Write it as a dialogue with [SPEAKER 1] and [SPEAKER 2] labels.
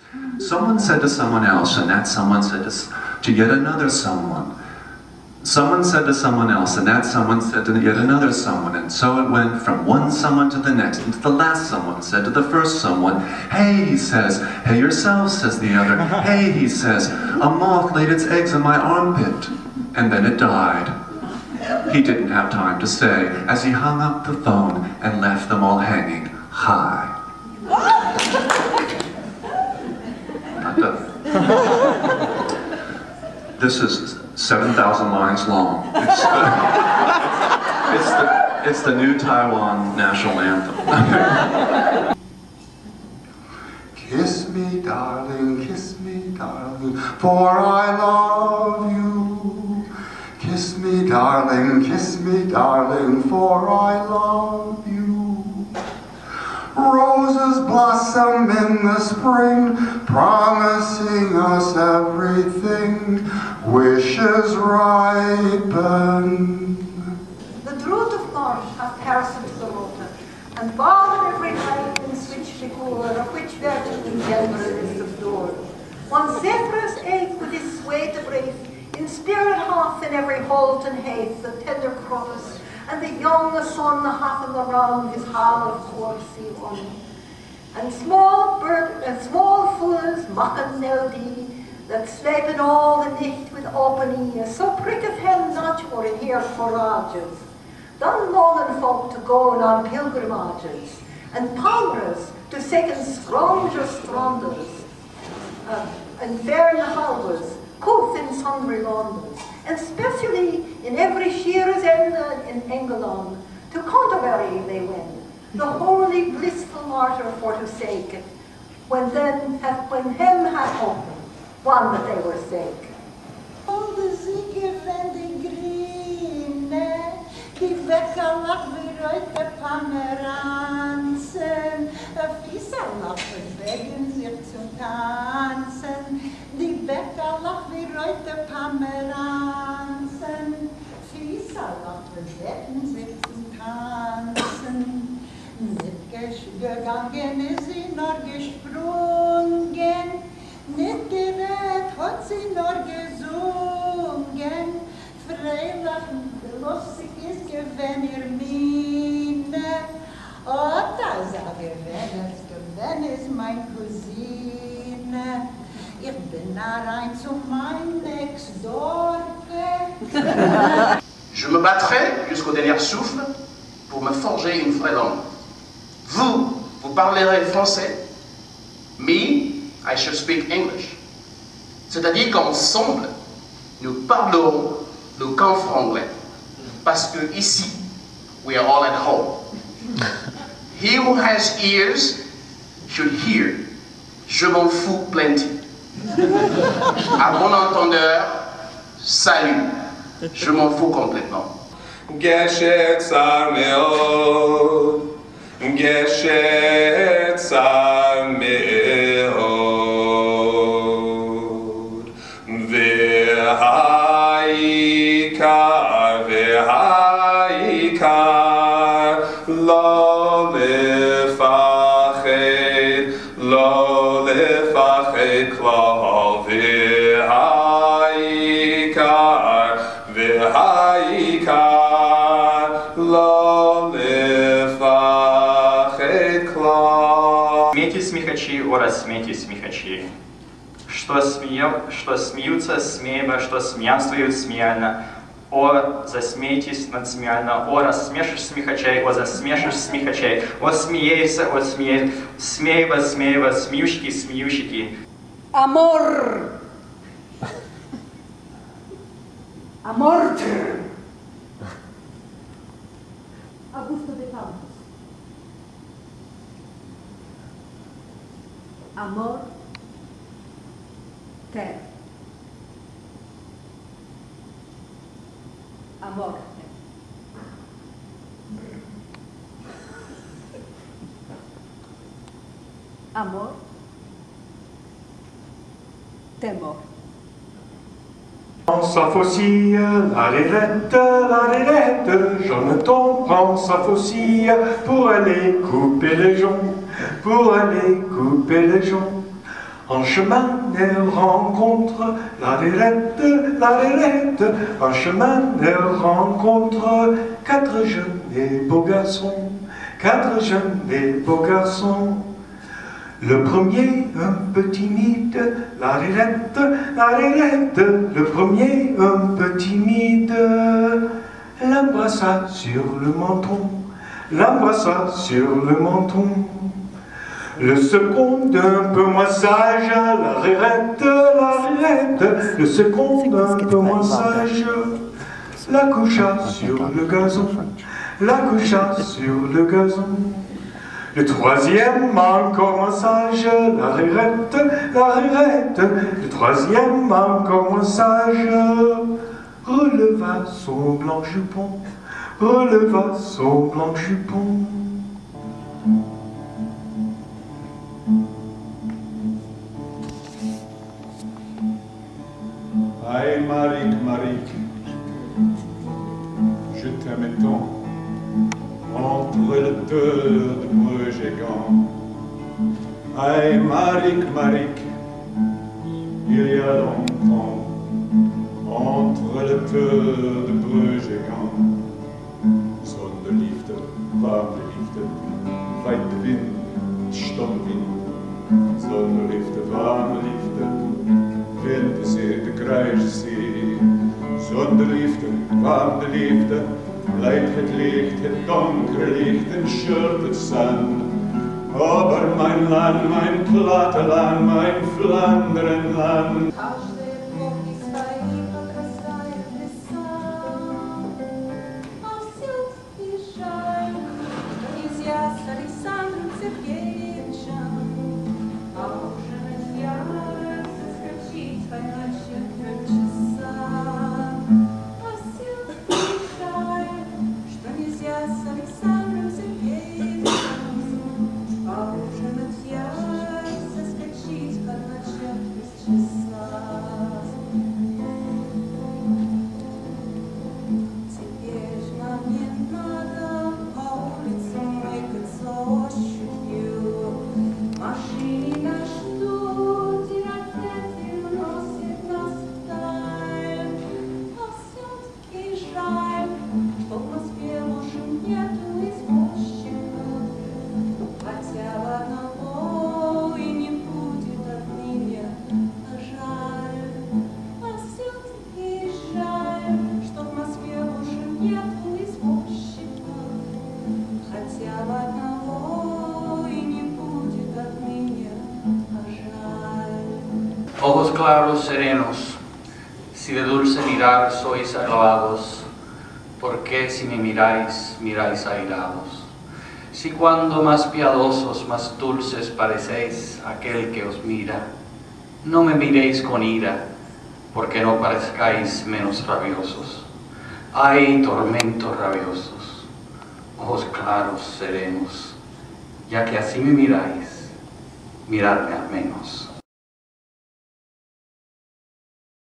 [SPEAKER 1] Someone said to someone else, and that someone said to yet another someone. Someone said to someone else, and that someone said to yet another someone, and so it went from one someone to the next, and the last someone said to the first someone, "Hey," he says. "Hey yourself," says the other. "Hey," he says, "a moth laid its eggs in my armpit," and then it died. He didn't have time to say as he hung up the phone and left them all hanging high. Not done. This is 7,000 lines long. It's the new Taiwan national anthem.
[SPEAKER 2] Kiss me, darling, for I love you. Kiss me, darling, for I love you. Roses blossom in the spring, promising us everything. Wishes ripen.
[SPEAKER 3] The drought of God hath hastened to the water, and barred every light in switch before, of which virtue in general is subdued. One Zephyrus ate with his sway to breathe, in spirit half in every holt and haith, the tender crocus, and the young sun hath in the round his hall of horsey one. And small fools machen melody, that slepen all the night with open ears, so pricketh him not for in here forages. Dan longen folk to go on pilgrimages, and ponderers to second stranger stranders, and fair harbors, coth in sundry Londons, and specially in every shearer's end in England, to Canterbury they wend, the holy blissful martyr for to sake, when him hath opened, one that they were sake.
[SPEAKER 4] All the zieke van de grine, die wekker lag weer uit de Pomeranzen, Visa lag bewegen zich zu tanzen, die wekker lag weer uit de Pomeranzen, Visa lag bewegen zich zu tanzen. Nicht gegangen ist sie nur gesprungen, nicht gerät hat sie nur gesungen. Freilich lustig ist gewesen ihr Miene. Oh, da sag ich, wenn es mein Cousine. Ich bin rein zu mein Nextdorfe.
[SPEAKER 5] Je me battrai jusqu'au dernier souffle pour me forger une vraie langue. Vous parlerez français. Me, I shall speak English. C'est-à-dire qu'ensemble, nous parlerons le camp franglais. Parce que ici, we are all at home. He who has ears should hear. Je m'en fous plenty. À bon entendeur, salut. Je m'en fous complètement.
[SPEAKER 6] Geschätzar meod, geschätzar meod, v'haikar, lo lefached klal, v'haikar, lo lefached klal.
[SPEAKER 7] Смейтесь, смехачи, о, рассмейтесь, смехачи. Что смеются, смеемо, что смеянствуют, смеяльно. О, засмейтесь надсмеяльно, о, рассмешишь смехачей, о, засмешишь смехачей, о, смеейся, о, смеет, смеево, смеево, смеющики, смеющики.
[SPEAKER 3] Amor. Amor. Augusto de Campos. Amor. Ter. Amor. Amor. Temor.
[SPEAKER 8] Sa faucille, la rirette, Jonathan prend sa faucille pour aller couper les joncs, En chemin, elle rencontre la lérette. En chemin, elle rencontre 4 jeunes et beaux garçons. 4 jeunes et beaux garçons. Le premier, un peu timide, la lérette. Le premier, un peu timide, l'embrassa sur le menton. Le second, un peu moins sage, la rirette. Le second, un peu moins sage, la coucha sur le gazon. Le troisième, encore moins sage, la rirette. Le troisième, encore moins sage, releva son blanc jupon.
[SPEAKER 9] Aïe Marik, je t'aimais tant, entre le deux de Bruges et Gand. Aïe Marik, il y a longtemps, entre le deux de Bruges et Gand. Zonder liefde, warme liefde, weite wind, stormwind. Zonder liefde, warme liefde, Winterzee, de Kruissee. Zonder liefde, warme liefde, bleibt het licht, het donkere licht en schurt het zand. Aber mein Land, mein Platteland, mein Flanderenland.
[SPEAKER 10] Ojos claros, serenos, si de dulce mirar sois aglavados, ¿por qué si me miráis, miráis airados? Si cuando más piadosos, más dulces parecéis aquel que os mira, no me miréis con ira, porque no parezcáis menos rabiosos. ¡Ay, tormentos rabiosos! Ojos claros, serenos, ya que así me miráis, miradme al menos.